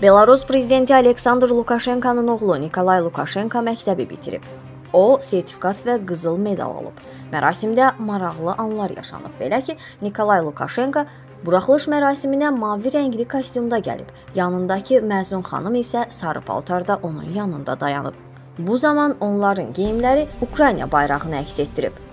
Belarus prezidenti Aleksandr Lukashenkonun oğlu Nikolay Lukashenko məktəbi bitirib. O, sertifikat və qızıl medal alıb. Mərasimdə maraqlı anlar yaşanıb. Belə ki, Nikolay Lukashenko buraxılış mərasiminə mavi rəngli kostyumda gəlib. Yanındakı məzun xanım isə sarı paltarda onun yanında dayanıb. Bu zaman onların geyimləri Ukrayna bayrağını əks etdirib.